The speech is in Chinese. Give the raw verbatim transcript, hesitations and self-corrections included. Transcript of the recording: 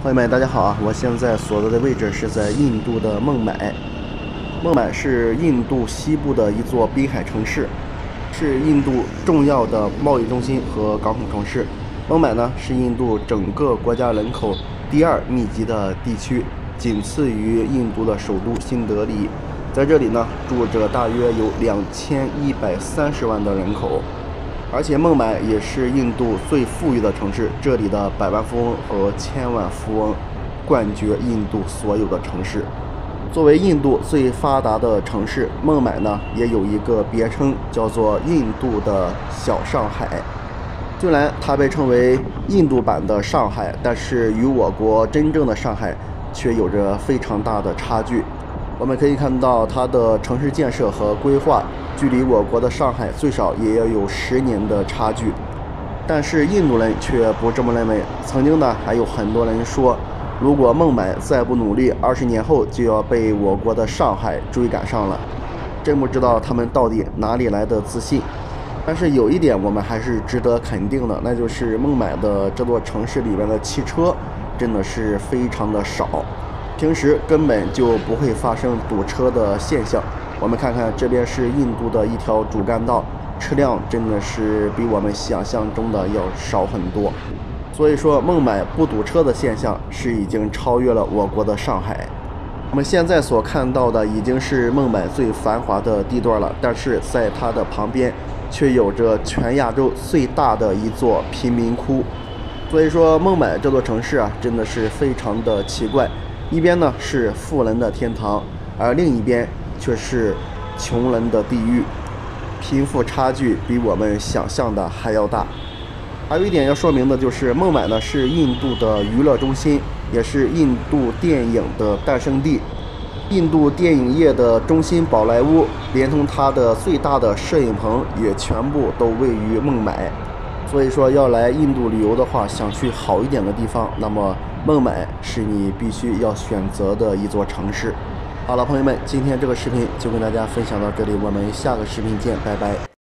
朋友们，大家好啊！我现在所在的位置是在印度的孟买。孟买是印度西部的一座滨海城市，是印度重要的贸易中心和港口城市。孟买呢是印度整个国家人口第二密集的地区，仅次于印度的首都新德里。在这里呢，住着大约有两千一百三十万的人口。而且孟买也是印度最富裕的城市，这里的百万富翁和千万富翁冠绝印度所有的城市。作为印度最发达的城市，孟买呢也有一个别称，叫做印度的小上海。虽然它被称为印度版的上海，但是与我国真正的上海却有着非常大的差距。我们可以看到它的城市建设和规划距离我国的上海最少也要有十年的差距，但是印度人却不这么认为。曾经呢，还有很多人说，如果孟买再不努力，二十年后就要被我国的上海追赶上了。真不知道他们到底哪里来的自信。但是有一点我们还是值得肯定的，那就是孟买的这座城市里面的汽车真的是非常的少，平时根本就不会发生堵车的现象。我们看看这边是印度的一条主干道，车辆真的是比我们想象中的要少很多。所以说孟买不堵车的现象是已经超越了我国的上海。我们现在所看到的已经是孟买最繁华的地段了，但是在它的旁边却有着全亚洲最大的一座贫民窟。所以说孟买这座城市啊，真的是非常的奇怪。一边呢是富人的天堂，而另一边却是穷人的地狱，贫富差距比我们想象的还要大。还有一点要说明的就是，孟买呢是印度的娱乐中心，也是印度电影的诞生地。印度电影业的中心宝莱坞，连同它的最大的摄影棚也全部都位于孟买。所以说要来印度旅游的话，想去好一点的地方，那么孟买是你必须要选择的一座城市。好了，朋友们，今天这个视频就跟大家分享到这里，我们下个视频见，拜拜。